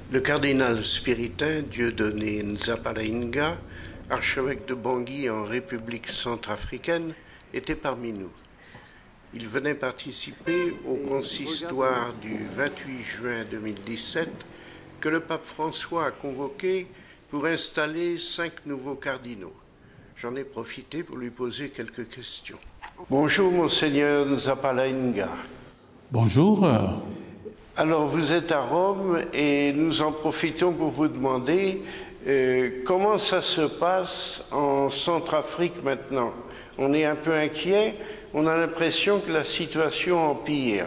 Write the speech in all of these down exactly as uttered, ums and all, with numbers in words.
Le cardinal spiritain Dieudonné Nzapalainga, archevêque de Bangui en République centrafricaine, était parmi nous. Il venait participer au consistoire du vingt-huit juin deux mille dix-sept que le pape François a convoqué pour installer cinq nouveaux cardinaux. J'en ai profité pour lui poser quelques questions. Bonjour, Monseigneur Nzapalainga. Bonjour. Alors, vous êtes à Rome et nous en profitons pour vous demander euh, comment ça se passe en Centrafrique maintenant. On est un peu inquiet, on a l'impression que la situation empire.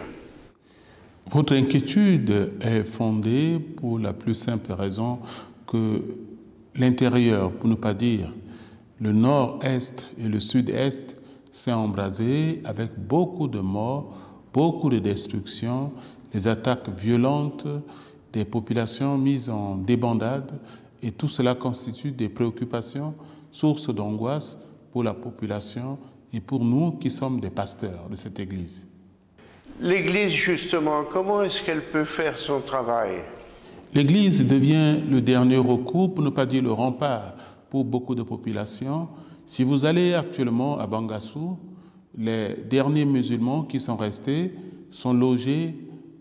Votre inquiétude est fondée pour la plus simple raison que l'intérieur, pour ne pas dire le nord-est et le sud-est, s'est embrasé avec beaucoup de morts, beaucoup de destruction, des attaques violentes, des populations mises en débandade, et tout cela constitue des préoccupations, sources d'angoisse pour la population et pour nous qui sommes des pasteurs de cette Église. L'Église, justement, comment est-ce qu'elle peut faire son travail? L'Église devient le dernier recours, pour ne pas dire le rempart, pour beaucoup de populations. Si vous allez actuellement à Bangassou, les derniers musulmans qui sont restés sont logés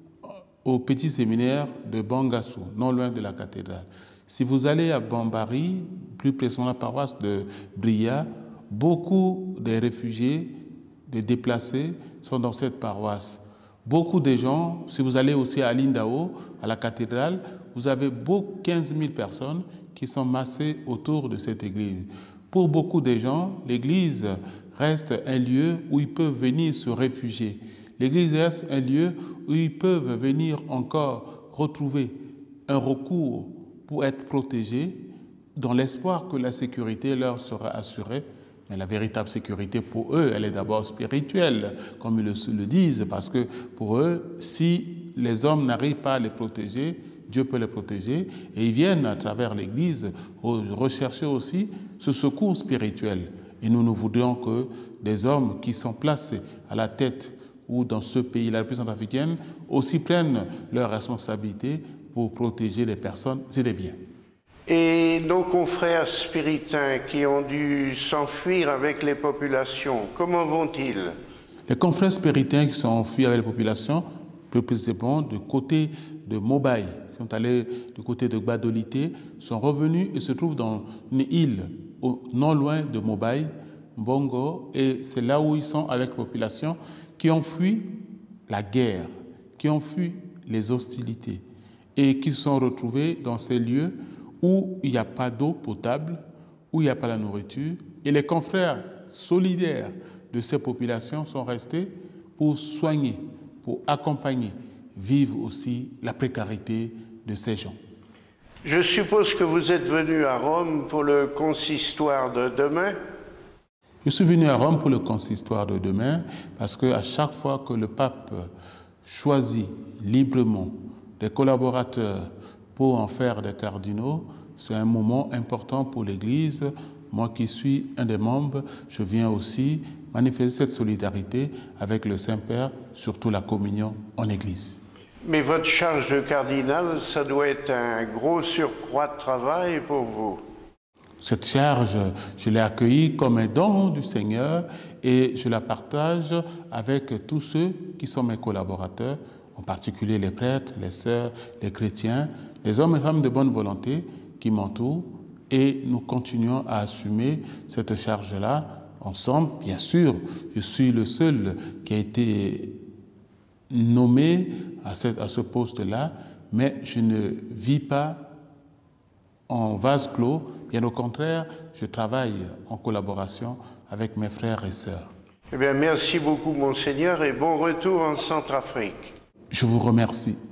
au petit séminaire de Bangassou, non loin de la cathédrale. Si vous allez à Bambari, plus précisément la paroisse de Bria, beaucoup des réfugiés, des déplacés sont dans cette paroisse. Beaucoup de gens, si vous allez aussi à Lindao, à la cathédrale, vous avez beaucoup, quinze mille personnes qui sont massées autour de cette église. Pour beaucoup de gens, l'église reste un lieu où ils peuvent venir se réfugier. L'église reste un lieu où ils peuvent venir encore retrouver un recours pour être protégés dans l'espoir que la sécurité leur sera assurée. Mais la véritable sécurité pour eux, elle est d'abord spirituelle, comme ils le, le disent, parce que pour eux, si les hommes n'arrivent pas à les protéger, Dieu peut les protéger, et ils viennent à travers l'Église rechercher aussi ce secours spirituel. Et nous, nous voudrions que des hommes qui sont placés à la tête ou dans ce pays, la République centrafricaine, aussi prennent leurs responsabilités pour protéger les personnes et les biens. Et nos confrères spiritains qui ont dû s'enfuir avec les populations, comment vont-ils? Les confrères spiritains qui sont enfuis avec les populations, plus précisément du côté de Mobaye, qui sont allés du côté de Gbadolité, sont revenus et se trouvent dans une île au, non loin de Mobaye, Mbongo, et c'est là où ils sont avec les populations qui ont fui la guerre, qui ont fui les hostilités et qui se sont retrouvés dans ces lieux où il n'y a pas d'eau potable, où il n'y a pas la nourriture. Et les confrères solidaires de ces populations sont restés pour soigner, pour accompagner, vivre aussi la précarité de ces gens. Je suppose que vous êtes venu à Rome pour le consistoire de demain? Je suis venu à Rome pour le consistoire de demain parce qu'à chaque fois que le pape choisit librement des collaborateurs pour en faire des cardinaux, c'est un moment important pour l'Église. Moi qui suis un des membres, je viens aussi manifester cette solidarité avec le Saint-Père, surtout la communion en Église. Mais votre charge de cardinal, ça doit être un gros surcroît de travail pour vous. Cette charge, je l'ai accueillie comme un don du Seigneur et je la partage avec tous ceux qui sont mes collaborateurs, en particulier les prêtres, les sœurs, les chrétiens, les hommes et femmes de bonne volonté qui m'entourent, et nous continuons à assumer cette charge-là ensemble. Bien sûr, je suis le seul qui a été nommé à ce, à ce poste-là, mais je ne vis pas en vase clos. Bien au contraire, je travaille en collaboration avec mes frères et sœurs. Eh bien, merci beaucoup, Monseigneur, et bon retour en Centrafrique. Je vous remercie.